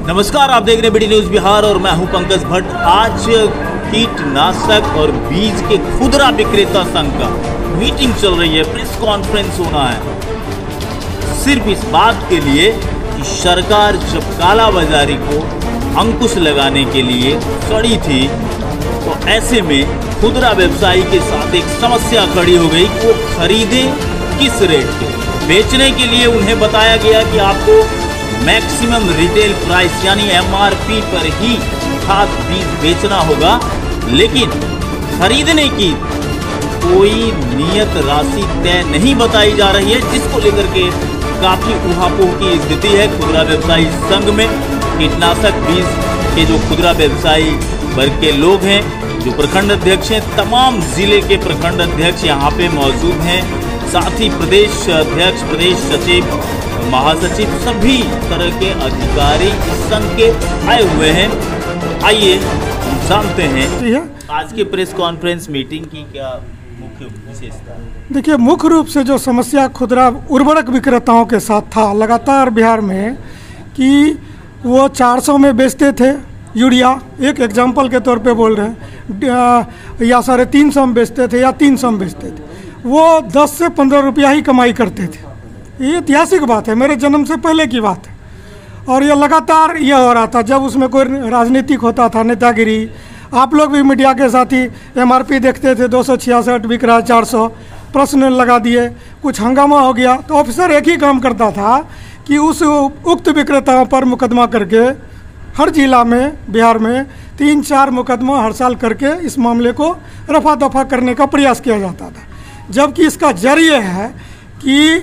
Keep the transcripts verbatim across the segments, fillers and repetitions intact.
नमस्कार, आप देख रहे हैं बीडी न्यूज बिहार और मैं हूं पंकज भट्ट। आज कीटनाशक और बीज के खुदरा विक्रेता संघ का मीटिंग चल रही है, प्रेस कॉन्फ्रेंस होना है सिर्फ इस बात के लिए कि सरकार जब कालाबाजारी को अंकुश लगाने के लिए सड़ी थी तो ऐसे में खुदरा व्यवसायी के साथ एक समस्या खड़ी हो गई कि वो खरीदे किस रेट पे। बेचने के लिए उन्हें बताया गया कि आपको मैक्सिमम रिटेल प्राइस यानी एमआरपी पर ही खाद बीज बेचना होगा, लेकिन खरीदने की कोई नियत राशि तय नहीं बताई जा रही है, जिसको लेकर के काफी उहापोह की स्थिति है खुदरा व्यवसायी संघ में। कीटनाशक बीज के जो खुदरा व्यवसायी वर्ग के लोग हैं, जो प्रखंड अध्यक्ष हैं, तमाम जिले के प्रखंड अध्यक्ष यहाँ पे मौजूद हैं, साथ ही प्रदेश अध्यक्ष, प्रदेश सचिव, महासचिव, सभी तरह के अधिकारी संघ के आए हुए हैं। आइए हम जानते हैं आज के प्रेस कॉन्फ्रेंस मीटिंग की क्या मुख्य विशेषता है। देखिए, मुख्य रूप से जो समस्या खुदरा उर्वरक विक्रेताओं के साथ था लगातार बिहार में कि वो चार सौ में बेचते थे यूरिया, एक एग्जाम्पल के तौर पे बोल रहे हैं, या साढ़े तीन सौ में बेचते थे या तीन सौ में बेचते थे, वो दस से पंद्रह रुपया ही कमाई करते थे। ये ऐतिहासिक बात है, मेरे जन्म से पहले की बात है। और ये लगातार ये हो रहा था जब उसमें कोई राजनीतिक होता था, नेतागिरी। आप लोग भी मीडिया के साथ ही एमआरपी देखते थे, दो सौ छियासठ बिक रहा है, चार सौ प्रश्न लगा दिए, कुछ हंगामा हो गया तो ऑफिसर एक ही काम करता था कि उस उक्त विक्रेताओं पर मुकदमा करके हर जिला में बिहार में तीन चार मुकदमा हर साल करके इस मामले को रफा दफा करने का प्रयास किया जाता था। जबकि इसका जरिए है कि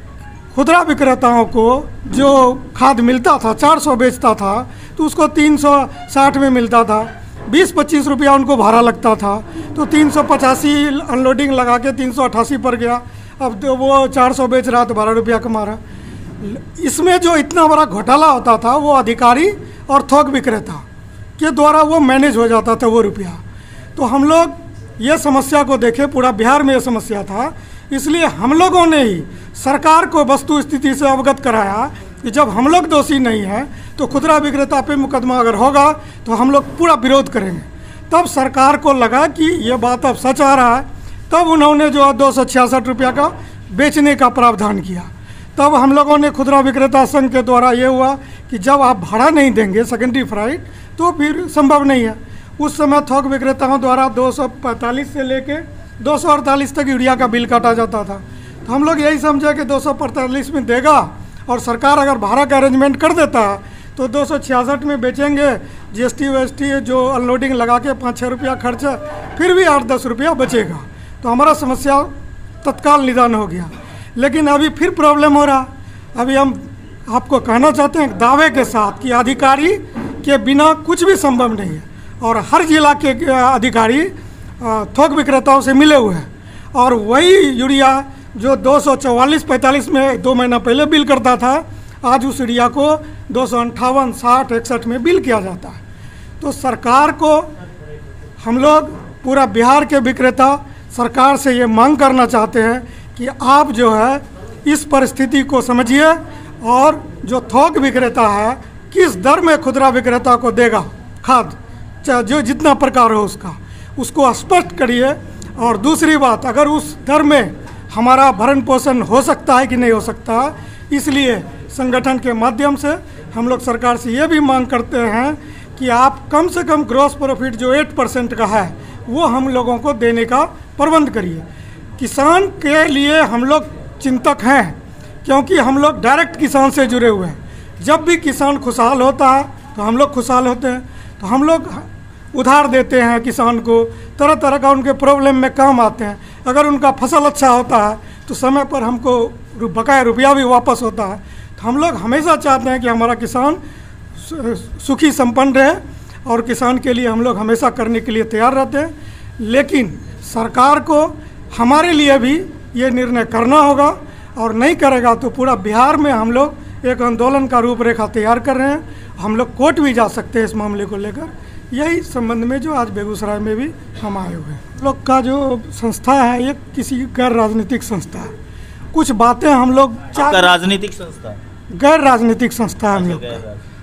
खुदरा विक्रेताओं को जो खाद मिलता था, चार सौ बेचता था तो उसको तीन सौ साठ में मिलता था, बीस पच्चीस रुपया उनको भाड़ा लगता था, तो तीन सौ पचासी अनलोडिंग लगा के तीन सौ अट्ठासी पर गया। अब तो वो चार सौ बेच रहा तो बारह रुपया कमा रहा। इसमें जो इतना बड़ा घोटाला होता था वो अधिकारी और थोक विक्रेता के द्वारा वो मैनेज हो जाता था वो रुपया। तो हम लोग ये समस्या को देखे, पूरा बिहार में ये समस्या था, इसलिए हम लोगों ने ही सरकार को वस्तु स्थिति से अवगत कराया कि जब हम लोग दोषी नहीं हैं तो खुदरा विक्रेता पे मुकदमा अगर होगा तो हम लोग पूरा विरोध करेंगे। तब सरकार को लगा कि ये बात अब सच आ रहा है, तब उन्होंने जो दो सौ छियासठ रुपया का बेचने का प्रावधान किया। तब हम लोगों ने खुदरा विक्रेता संघ के द्वारा ये हुआ कि जब आप भाड़ा नहीं देंगे सेकेंडरी फ्राइट तो फिर संभव नहीं है। उस समय थोक विक्रेताओं द्वारा दो सौ पैंतालीस से लेके दो सौ अड़तालीस तक यूरिया का बिल काटा जाता था। तो हम लोग यही समझे कि दो सौ पैंतालीस में देगा और सरकार अगर भाड़ा का अरेंजमेंट कर देता है तो दो सौ छियासठ में बेचेंगे, जीएसटी वीएसटी जो अनलोडिंग लगा के पाँच छः रुपया खर्च, फिर भी आठ दस रुपया बचेगा, तो हमारा समस्या तत्काल निदान हो गया। लेकिन अभी फिर प्रॉब्लम हो रहा। अभी हम आपको कहना चाहते हैं दावे के साथ कि अधिकारी के बिना कुछ भी संभव नहीं है, और हर जिला के अधिकारी थोक विक्रेताओं से मिले हुए हैं, और वही यूरिया जो दो सौ चौवालीस पैंतालीस में दो महीना पहले बिल करता था, आज उस यूरिया को दो सौ अंठावन साठ इकसठ में बिल किया जाता है। तो सरकार को हम लोग पूरा बिहार के विक्रेता सरकार से ये मांग करना चाहते हैं कि आप जो है इस परिस्थिति को समझिए, और जो थोक विक्रेता है किस दर में खुदरा विक्रेता को देगा खाद, चाहे जो जितना प्रकार हो उसका, उसको स्पष्ट करिए। और दूसरी बात, अगर उस दर में हमारा भरण पोषण हो सकता है कि नहीं हो सकता, इसलिए संगठन के माध्यम से हम लोग सरकार से ये भी मांग करते हैं कि आप कम से कम ग्रॉस प्रॉफिट जो एट परसेंट का है वो हम लोगों को देने का प्रबंध करिए। किसान के लिए हम लोग चिंतक हैं, क्योंकि हम लोग डायरेक्ट किसान से जुड़े हुए हैं। जब भी किसान खुशहाल होता है तो हम लोग खुशहाल होते हैं। तो हम लोग उधार देते हैं किसान को, तरह तरह का उनके प्रॉब्लम में काम आते हैं। अगर उनका फसल अच्छा होता है तो समय पर हमको बकाया रुपया भी वापस होता है। तो हम लोग हमेशा चाहते हैं कि हमारा किसान सुखी संपन्न रहे, और किसान के लिए हम लोग हमेशा करने के लिए तैयार रहते हैं। लेकिन सरकार को हमारे लिए भी ये निर्णय करना होगा, और नहीं करेगा तो पूरा बिहार में हम लोग एक आंदोलन का रूपरेखा तैयार कर रहे हैं। हम लोग कोर्ट भी जा सकते हैं इस मामले को लेकर। यही संबंध में जो आज बेगूसराय में भी हम आए हुए हैं। लोग का जो संस्था है ये किसी गैर राजनीतिक संस्था है। कुछ बातें हम लोग राजनीतिक संस्था गैर राजनीतिक संस्था हम लोग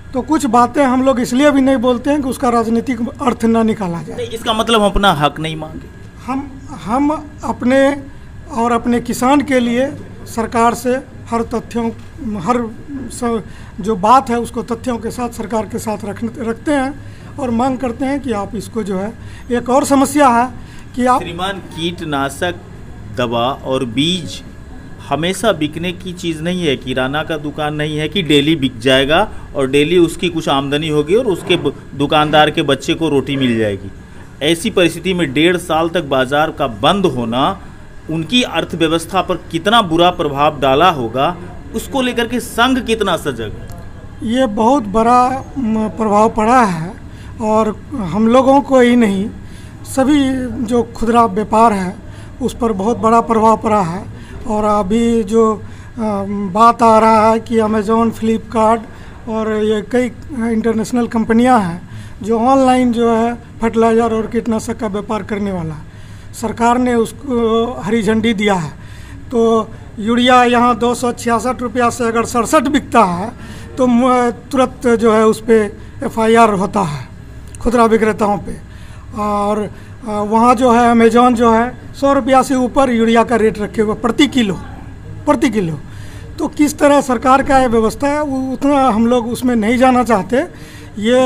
तो कुछ बातें हम लोग इसलिए भी नहीं बोलते हैं कि उसका राजनीतिक अर्थ ना निकाला जाए। नहीं, इसका मतलब हम अपना हक नहीं मांगे। हम हम अपने और अपने किसान के लिए सरकार से हर तथ्यों हर स, जो बात है उसको तथ्यों के साथ सरकार के साथ रख रखते हैं और मांग करते हैं कि आप इसको जो है, एक और समस्या है कि आप श्रीमान, कीटनाशक दवा और बीज हमेशा बिकने की चीज़ नहीं है, किराना का दुकान नहीं है कि डेली बिक जाएगा और डेली उसकी कुछ आमदनी होगी और उसके दुकानदार के बच्चे को रोटी मिल जाएगी। ऐसी परिस्थिति में डेढ़ साल तक बाजार का बंद होना उनकी अर्थव्यवस्था पर कितना बुरा प्रभाव डाला होगा, उसको लेकर के संघ कितना सजग है? ये बहुत बड़ा म, प्रभाव पड़ा है और हम लोगों को ही नहीं, सभी जो खुदरा व्यापार है उस पर बहुत बड़ा प्रभाव पड़ा है। और अभी जो आ, बात आ रहा है कि अमेज़ॉन, फ्लिपकार्ट और ये कई इंटरनेशनल कंपनियां हैं जो ऑनलाइन जो है फर्टिलाइज़र और कीटनाशक का व्यापार करने वाला है, सरकार ने उसको हरी झंडी दिया है। तो यूरिया यहाँ दो सौ छियासठ रुपया से अगर सड़सठ बिकता है तो तुरंत जो है उस पर एफ आई आर होता है खुदरा विक्रेताओं पे। और वहाँ जो है अमेज़ॉन जो है सौ रुपया से ऊपर यूरिया का रेट रखे हुए प्रति किलो प्रति किलो। तो किस तरह सरकार का ये व्यवस्था है वो उतना हम लोग उसमें नहीं जाना चाहते। ये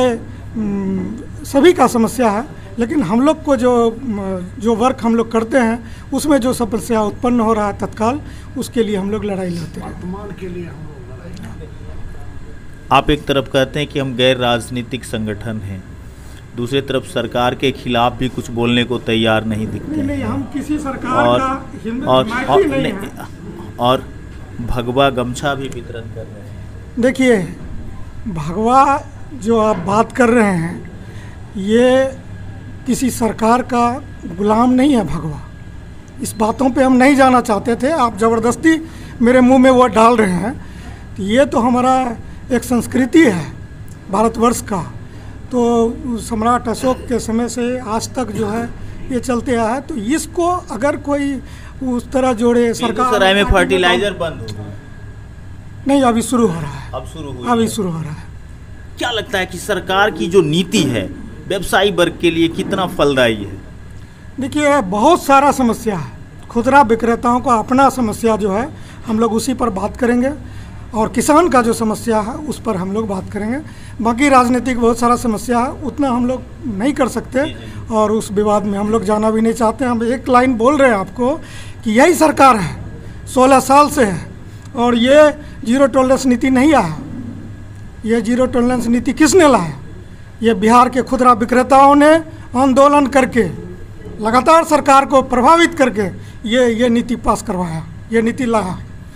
सभी का समस्या है, लेकिन हम लोग को जो जो वर्क हम लोग करते हैं उसमें जो समस्या उत्पन्न हो रहा है तत्काल, उसके लिए हम लोग लड़ाई लड़ते हैं। वर्तमान के लिए हम लोग लड़ाई। आप एक तरफ कहते हैं कि हम गैर राजनीतिक संगठन हैं, दूसरी तरफ सरकार के खिलाफ भी कुछ बोलने को तैयार नहीं दिखते नहीं, नहीं, हम किसी सरकार और, का हिम्मत और, और, नहीं नहीं, है। और भगवा गमछा भी वितरण कर रहे हैं। देखिए, भगवा जो आप बात कर रहे हैं ये किसी सरकार का गुलाम नहीं है भगवा। इस बातों पे हम नहीं जाना चाहते थे, आप ज़बरदस्ती मेरे मुंह में वो डाल रहे हैं। तो ये तो हमारा एक संस्कृति है भारतवर्ष का, तो सम्राट अशोक के समय से आज तक जो है ये चलते आया है। तो इसको अगर कोई उस तरह जोड़े, सरकार बेगूसराय में फर्टिलाइजर बंद हो गया, नहीं अभी शुरू हो रहा है, अब शुरू हुई अभी है। शुरू हो रहा है। क्या लगता है कि सरकार की जो नीति है व्यवसायी वर्ग के लिए कितना फलदायी है? देखिए, बहुत सारा समस्या है, खुदरा विक्रेताओं का अपना समस्या जो है हम लोग उसी पर बात करेंगे और किसान का जो समस्या है उस पर हम लोग बात करेंगे। बाकी राजनीतिक बहुत सारा समस्या है, उतना हम लोग नहीं कर सकते और उस विवाद में हम लोग जाना भी नहीं चाहते। हम एक लाइन बोल रहे हैं आपको कि यही सरकार है, सोलह साल से है और ये जीरो टॉलरेंस नीति नहीं आया। ये जीरो टॉलरेंस नीति किसने लाया? ये बिहार के खुदरा विक्रेताओं ने आंदोलन करके लगातार सरकार को प्रभावित करके ये ये नीति पास करवाया, ये नीति लाया।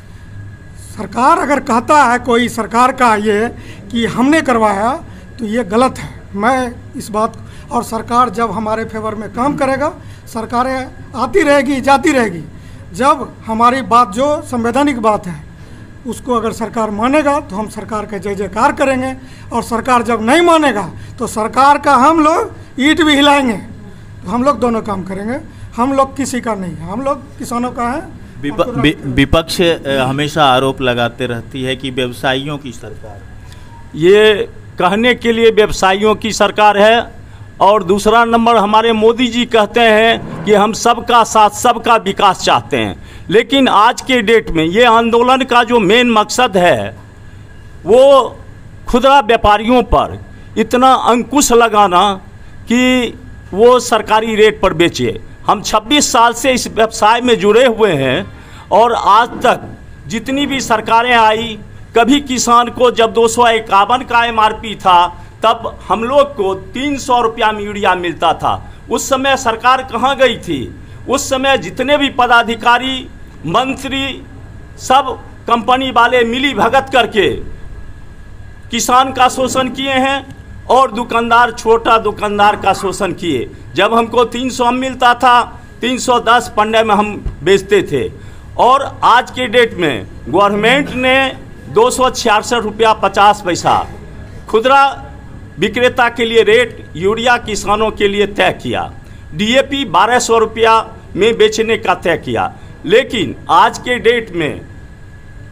सरकार अगर कहता है कोई सरकार का ये कि हमने करवाया तो ये गलत है। मैं इस बात, और सरकार जब हमारे फेवर में काम करेगा, सरकारें आती रहेगी जाती रहेगी, जब हमारी बात जो संवैधानिक बात है उसको अगर सरकार मानेगा तो हम सरकार का जय जयकार करेंगे, और सरकार जब नहीं मानेगा तो सरकार का हम लोग ईंट भी हिलाएंगे। तो हम लोग दोनों काम करेंगे, हम लोग किसी का नहीं है, हम लोग किसानों का है। विपक्ष हमेशा आरोप लगाते रहती है कि व्यवसायियों की सरकार, ये कहने के लिए व्यवसायियों की सरकार है, और दूसरा नंबर हमारे मोदी जी कहते हैं कि हम सबका साथ सबका विकास चाहते हैं। लेकिन आज के डेट में ये आंदोलन का जो मेन मकसद है वो खुदरा व्यापारियों पर इतना अंकुश लगाना कि वो सरकारी रेट पर बेचे। हम छब्बीस साल से इस व्यवसाय में जुड़े हुए हैं और आज तक जितनी भी सरकारें आई, कभी किसान को जब दो सौ इक्यावन का एम आर पी था तब हम लोग को तीन सौ रुपया में यूरिया मिलता था। उस समय सरकार कहाँ गई थी? उस समय जितने भी पदाधिकारी, मंत्री, सब कंपनी वाले मिली भगत करके किसान का शोषण किए हैं और दुकानदार, छोटा दुकानदार का शोषण किए। जब हमको तीन सौ मिलता था, तीन सौ दस पंडे में हम बेचते थे, और आज के डेट में गवर्नमेंट ने दो सौ छियासठ रुपया पचास पैसा खुदरा विक्रेता के लिए रेट यूरिया किसानों के लिए तय किया। डीएपी बारह सौ रुपया में बेचने का तय किया। लेकिन आज के डेट में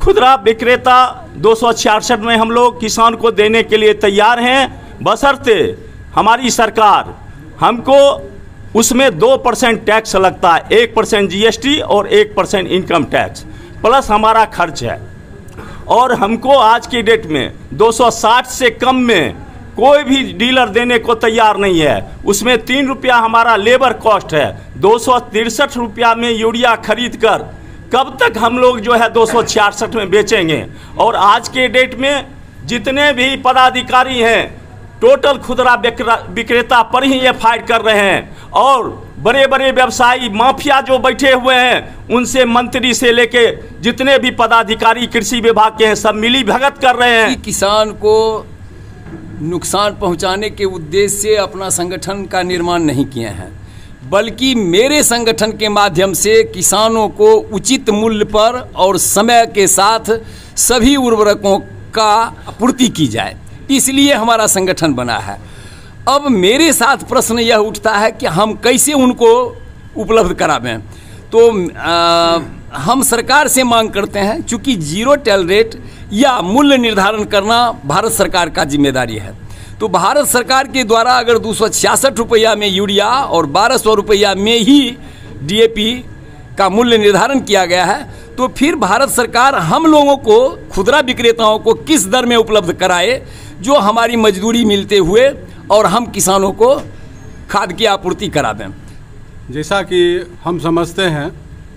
खुदरा विक्रेता दो सौ छियासठ में हम लोग किसान को देने के लिए तैयार हैं, बशर्ते हमारी सरकार हमको उसमें दो परसेंट टैक्स लगता है, एक परसेंट जीएसटी और एक परसेंट इनकम टैक्स प्लस हमारा खर्च है। और हमको आज की डेट में दो सौ साठ से कम में कोई भी डीलर देने को तैयार नहीं है। उसमें तीन रुपया हमारा लेबर कॉस्ट है। दो सौ तिरसठ रुपया में यूरिया खरीद कर कब तक हम लोग जो है दो सौ छियासठ में बेचेंगे। और आज के डेट में जितने भी पदाधिकारी हैं टोटल खुदरा विक्रेता पर ही एफ आई आर कर रहे हैं। और बड़े बड़े व्यवसायी माफिया जो बैठे हुए हैं उनसे मंत्री से लेके जितने भी पदाधिकारी कृषि विभाग के हैं सब मिली भगत कर रहे हैं। किसान को नुकसान पहुंचाने के उद्देश्य से अपना संगठन का निर्माण नहीं किए हैं, बल्कि मेरे संगठन के माध्यम से किसानों को उचित मूल्य पर और समय के साथ सभी उर्वरकों का आपूर्ति की जाए, इसलिए हमारा संगठन बना है। अब मेरे साथ प्रश्न यह उठता है कि हम कैसे उनको उपलब्ध करावें। तो आ, हम सरकार से मांग करते हैं, चूँकि जीरो टेल रेट या मूल्य निर्धारण करना भारत सरकार का जिम्मेदारी है। तो भारत सरकार के द्वारा अगर दो सौ छियासठ रुपया में यूरिया और बारह सौ रुपया में ही डीएपी का मूल्य निर्धारण किया गया है, तो फिर भारत सरकार हम लोगों को खुदरा विक्रेताओं को किस दर में उपलब्ध कराए जो हमारी मजदूरी मिलते हुए और हम किसानों को खाद की आपूर्ति करा दें। जैसा कि हम समझते हैं,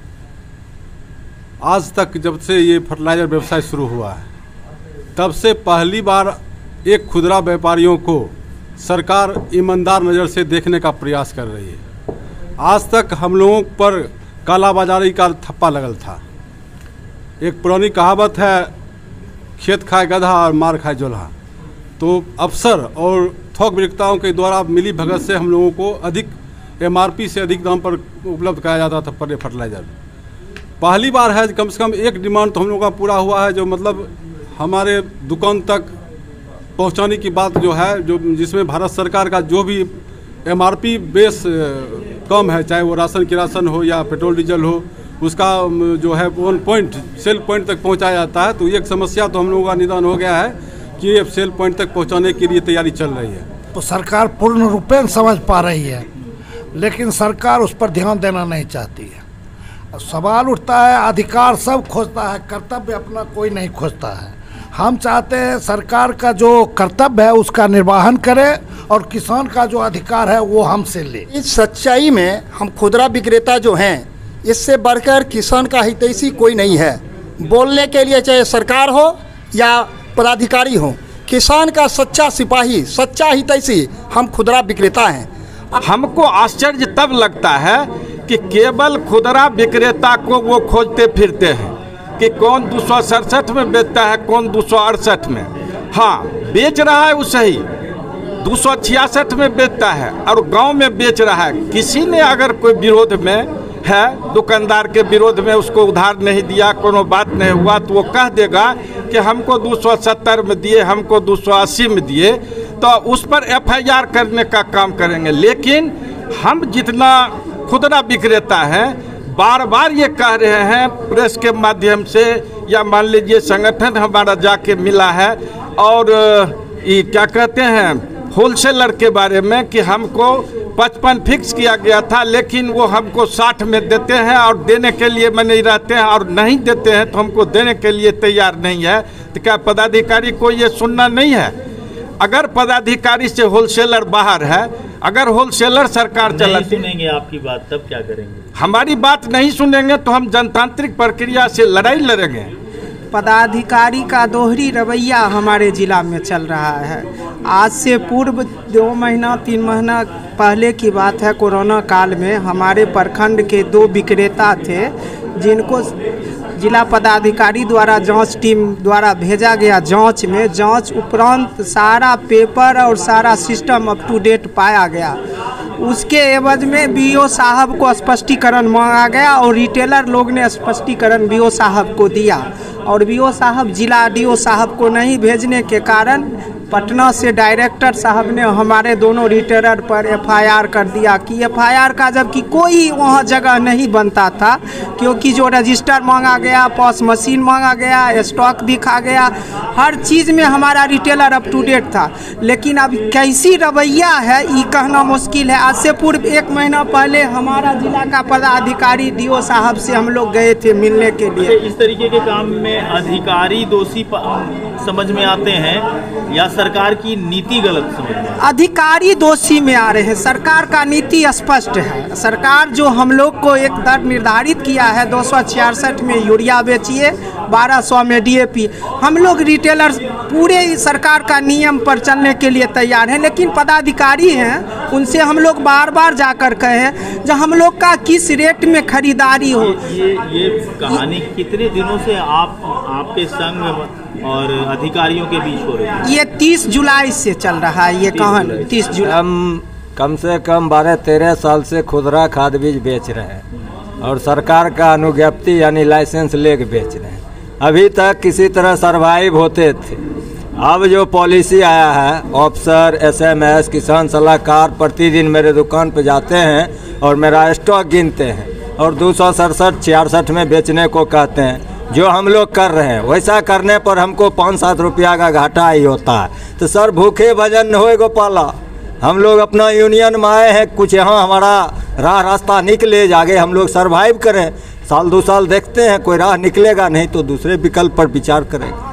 आज तक जब से ये फर्टिलाइज़र व्यवसाय शुरू हुआ है तब से पहली बार एक खुदरा व्यापारियों को सरकार ईमानदार नज़र से देखने का प्रयास कर रही है। आज तक हम लोगों पर कालाबाजारी का थप्पा लगल था। एक पुरानी कहावत है, खेत खाए गधा और मार खाए जोल्हा। तो अफसर और थोक विक्रेताओं के द्वारा मिली भगत से हम लोगों को अधिक एमआरपी से अधिक दाम पर उपलब्ध कराया जाता था पर फर्टिलाइज़र। पहली बार है कम से कम एक डिमांड तो हम लोगों का पूरा हुआ है, जो मतलब हमारे दुकान तक पहुंचाने की बात जो है, जो जिसमें भारत सरकार का जो भी एमआरपी बेस कम है, चाहे वो राशन की राशन हो या पेट्रोल डीजल हो, उसका जो है वन पॉइंट सेल पॉइंट तक पहुंचाया जाता है। तो एक समस्या तो हम लोगों का निदान हो गया है कि ये सेल पॉइंट तक पहुंचाने के लिए तैयारी चल रही है। तो सरकार पूर्ण रूपेण समझ पा रही है, लेकिन सरकार उस पर ध्यान देना नहीं चाहती है। सवाल उठता है, अधिकार सब खोजता है, कर्तव्य अपना कोई नहीं खोजता है। हम चाहते हैं सरकार का जो कर्तव्य है उसका निर्वहन करे और किसान का जो अधिकार है वो हमसे ले। इस सच्चाई में हम खुदरा विक्रेता जो हैं, इससे बढ़कर किसान का हितैषी कोई नहीं है। बोलने के लिए चाहे सरकार हो या पदाधिकारी हो, किसान का सच्चा सिपाही, सच्चा हितैषी हम खुदरा विक्रेता हैं। हमको आश्चर्य तब लगता है कि केवल खुदरा विक्रेता को वो खोजते फिरते हैं कि कौन दो सौ सड़सठ में बेचता है, कौन दो सौ अड़सठ में। हाँ, बेच रहा है वो सही, दो सौ छियासठ में बेचता है और गांव में बेच रहा है। किसी ने अगर कोई विरोध में है, दुकानदार के विरोध में उसको उधार नहीं दिया, कोनो बात नहीं हुआ, तो वो कह देगा कि हमको दो सौ सत्तर में दिए, हमको दो सौ अस्सी में दिए, तो उस पर एफ आई आर करने का काम करेंगे। लेकिन हम जितना खुदरा विक्रेता हैं बार बार ये कह रहे हैं प्रेस के माध्यम से, या मान लीजिए संगठन हमारा जाके मिला है और ये क्या कहते हैं होलसेलर के बारे में कि हमको पचपन फिक्स किया गया था, लेकिन वो हमको साठ में देते हैं और देने के लिए में नहीं रहते हैं, और नहीं देते हैं तो हमको देने के लिए तैयार नहीं है। तो क्या पदाधिकारी को ये सुनना नहीं है? अगर पदाधिकारी से होलसेलर बाहर है, अगर होलसेलर सरकार चला, सुनेंगे आपकी बात तब क्या करेंगे? हमारी बात नहीं सुनेंगे तो हम जनतांत्रिक प्रक्रिया से लड़ाई लड़ेंगे। पदाधिकारी का दोहरी रवैया हमारे ज़िला में चल रहा है। आज से पूर्व दो महीना तीन महीना पहले की बात है, कोरोना काल में हमारे प्रखंड के दो विक्रेता थे जिनको जिला पदाधिकारी द्वारा जांच टीम द्वारा भेजा गया। जांच में जांच उपरांत सारा पेपर और सारा सिस्टम अप टू डेट पाया गया। उसके एवज में बीओ साहब को स्पष्टीकरण मांगा गया और रिटेलर लोग ने स्पष्टीकरण बीओ साहब को दिया, और बीओ साहब जिला डीओ साहब को नहीं भेजने के कारण पटना से डायरेक्टर साहब ने हमारे दोनों रिटेलर पर एफआईआर कर दिया कि एफआईआर का जबकि कोई वहाँ जगह नहीं बनता था, क्योंकि जो रजिस्टर मांगा गया, पॉस मशीन मांगा गया, स्टॉक दिखा गया, हर चीज़ में हमारा रिटेलर अप टू डेट था। लेकिन अब कैसी रवैया है ये कहना मुश्किल है। आज से पूर्व एक महीना पहले हमारा जिला का पदाधिकारी डीओ साहब से हम लोग गए थे मिलने के लिए। इस तरीके के काम में अधिकारी दोषी समझ में आते हैं या सरकार की नीति गलत समझ में? अधिकारी दोषी में आ रहे हैं। सरकार का नीति स्पष्ट है। सरकार जो हम लोग को एक दर निर्धारित किया है, दो सौ छियासठ में यूरिया बेचिए, बारह सौ में डीएपी। हम लोग रिटेलर पूरे सरकार का नियम पर चलने के लिए तैयार हैं, लेकिन पदाधिकारी हैं उनसे हम लोग बार बार जाकर कहे जब हम लोग का किस रेट में खरीदारी हो। ये ये कहानी कितने दिनों से आप आपके संघ और अधिकारियों के बीच हो रही है? ये तीस जुलाई से चल रहा है ये कहानी। तीस जुलाई हम कम से कम बारह तेरह साल से खुदरा खाद बीज बेच रहे हैं और सरकार का अनुज्ञप्ति यानी लाइसेंस लेके बेच रहे हैं। अभी तक किसी तरह सरवाइव होते थे। अब जो पॉलिसी आया है, ऑफिसर, एसएमएस, किसान सलाहकार प्रतिदिन मेरे दुकान पे जाते हैं और मेरा स्टॉक गिनते हैं और दो सौ सड़सठ छियासठ में बेचने को कहते हैं। जो हम लोग कर रहे हैं वैसा करने पर हमको पाँच सात रुपया का घाटा ही होता है। तो सर भूखे भजन होए गोपाला, हम लोग अपना यूनियन में आए हैं, कुछ यहाँ हमारा राह रास्ता निकले, जाके हम लोग सरवाइव करें। साल दो साल देखते हैं, कोई राह निकलेगा नहीं तो दूसरे विकल्प पर विचार करेंगे।